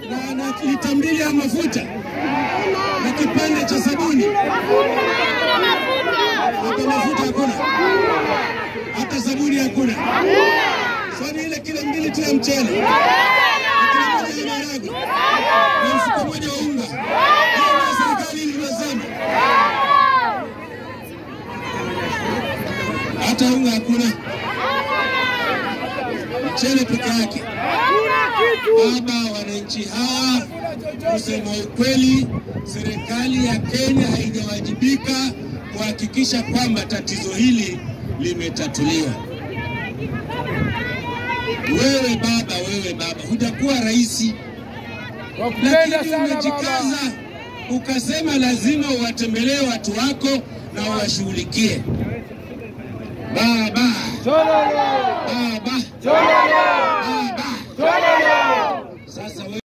na lita 2 ya mafuta na kipande cha sabuni. Hata mafuta hakuna, hata sabuni hakuna. Swali ile kilo 2 tu ya mchele, kilo 1 ya maharagwe, na mfuko mmoja wa unga. Hiyo serikali iliyosema. Hata unga hakuna, mchele peke yake. Baba, wananchi hawa, kusema ukweli, serikali ya Kenya haijawajibika kuhakikisha kwamba tatizo hili limetatuliwa. Wewe baba, hujakuwa rais, lakini umejikaza ukasema lazima uwatembelee watu wako na uwashughulikie. Baba, sasa